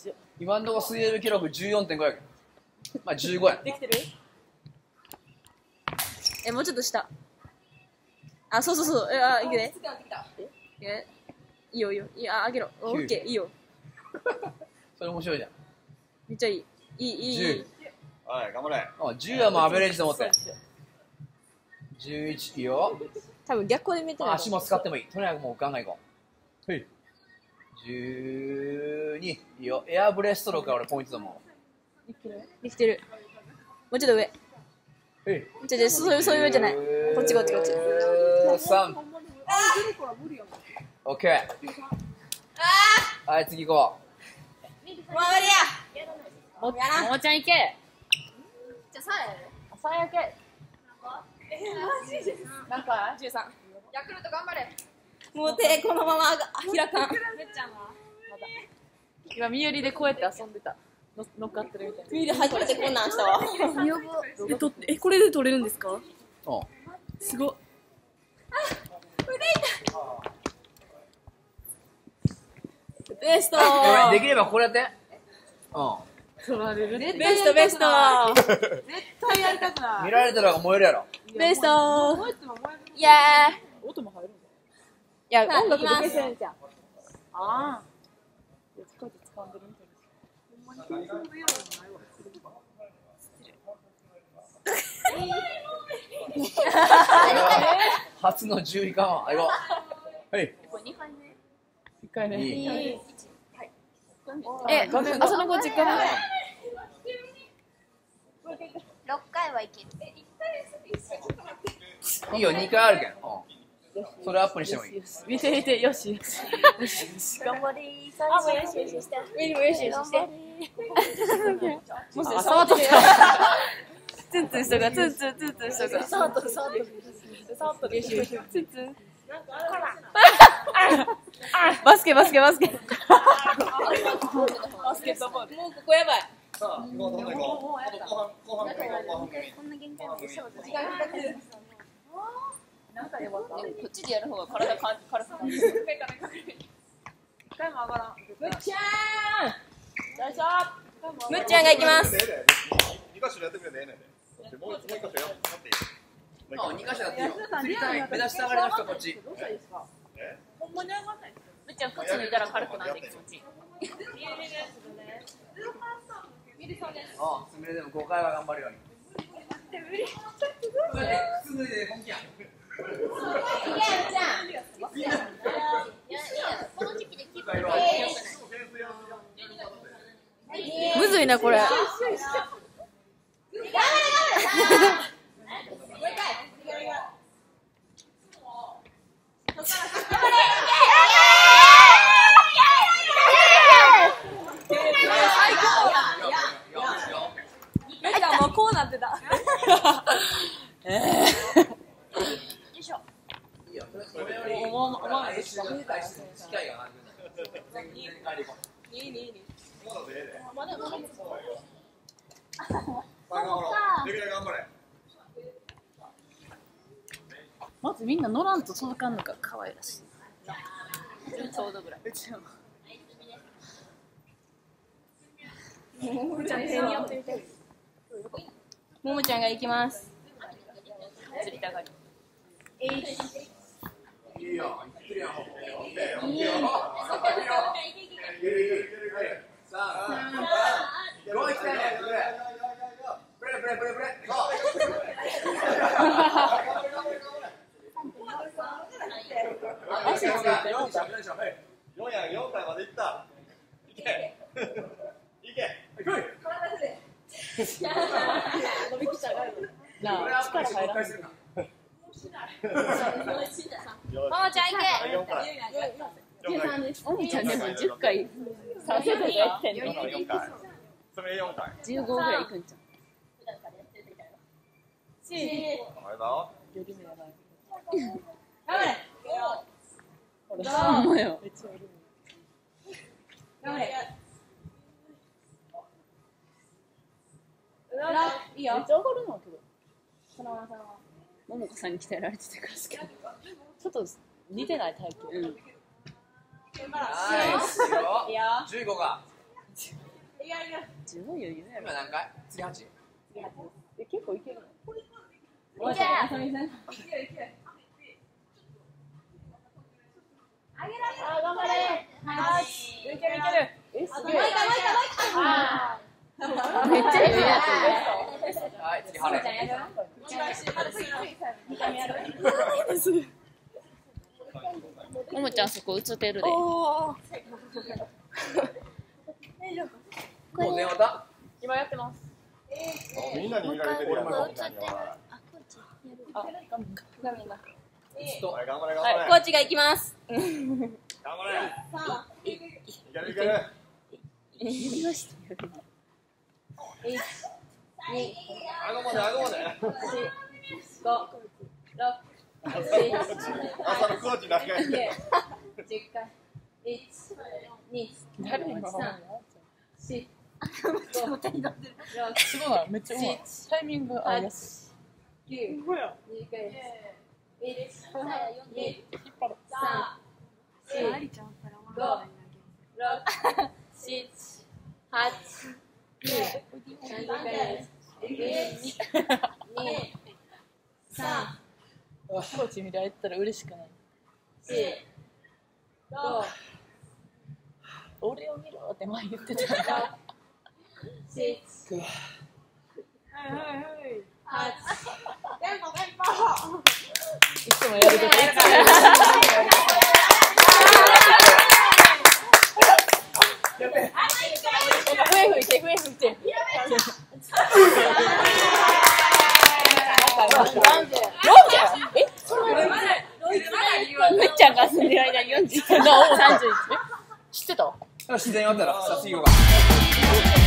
しよう。 今のところ水泳部記録 14.5 やけど。まあ15や。 できてる？ もうちょっと下。あ、そうそうそう。あ、いくね。いいよいいよ。いや、あげろ。オッケー、いいよ。 それ面白いじゃん。 めっちゃいい。いい。 はい、頑張れ。 10はもうアベレージと思って。11いいよ。 多分逆光で見てない。 足も使ってもいい。とにかくもうガンガンいこう。はい。12いいよ。エアブレストロークが俺ポイントだもん。 できてる。もうちょっと上。そういう上じゃない。こっち。 13。オッケー。はい、次行こう。 ももちゃんいけ。じゃあ3やけ。 何回？ 13。 ヤクルト頑張れ。 もう手このまま開かん。 今身寄りでこうやって遊んでた。乗っかってるみたいな。 身寄り初めてこんなんしたわ。 これで撮れるんですか？ うん。 すごっ。 ベスト。 できればこれやって。うん。 撮られる。 ベスト。 絶対やりたくない。 見られたら燃えるやろ。 ベスト。イエーイ。 音も入るんだ。 いや、音楽で消せるじゃん。 ああ。こうやって掴んでるみたい初の10位かも。はい、行こう。はい。 これ2回目。 一回ね。 いい。 その後実家まで。 6回はいける。 いいよ、2回あるけん。それアップにしてもいい。 見て、よし。 頑張りー。 あ、もうよしして。ウィリもよしして。もうすぐ触っとった。 ツンツンしとか、ツンツンしとか。触っとる。ツンツン。バスケ。 バスケットボール。 もうここやばい。 さあ、行こう、どんどん行こう。後半。 こんな限界までしょう。 時間かかってる。こっちでやる方が体軽くなる。 一回も上がらん。 むっちゃん。むっちゃんが行きます。 2箇所やってくれてええねんで。もう1箇所やっていい。 2箇所やっていいよ。釣りたい。目指したがりの人こっち。 ほんまに上がんない。 むっちゃんこっち抜いたら軽くなって気持ちいい。 すみれでも5回は頑張るように。靴脱いで本気や。 むずいなこれ。もうこうなってた。 いいよ。それより機会がなくなる。 いい。 できる頑張れ。 まずみんな乗らんと届かんのが可愛らしい。 ちょうどぐらい。ももちゃんが行きます。釣りたがり。 いいよ。いってるよ。いいよ。さあ、5いきたいね。ブレ。 足ついてる。 4回までいった。いけ。 伸びきたがる。 なあ、力入らん。 ももちゃん行け。 4回。 おみちゃんでも10回させてやってんの。 4回。それ4回。 15ぐらいいくんちゃう。 あれだ。 よりもやばい。 頑張れ。 ほら、ほんまよ。めっちゃおる。 頑張れ。いいよ。 めっちゃ上がるのけど。 そのまま。 ももこさんに鍛えられててからですけど。ちょっと似てない体型。 ナイスよ。15か。 十分余裕やろ。 今何回？次8。 結構いける。 いけ。 あさみさん。 あ、頑張れ。はい。 いけるいける。え、すごい。 もう一回もう一回もう一回。あめっちゃ余裕やっはい、次晴れ。 ももちゃんそこ映ってるで。 もう電話だ。 今やってます。 みんなに見られてるやん。 あ、こっちやる。 あ、画面が。 はい頑張れ頑はい、 張れ。 コーチが行きます。 頑張れ。いけるいける。顎まで顎まで。朝のコーチ仲良い。 誰今すごいめっちゃうまい。タイミング合いやすい。コーチ見られたら嬉しくない。俺を見ろって前言ってた。いつもやることいつもやる。笛吹いて笛吹いて。むっちゃんが住んでる間に41の31。知ってた？ 自然終わったら、さあ次行こうか。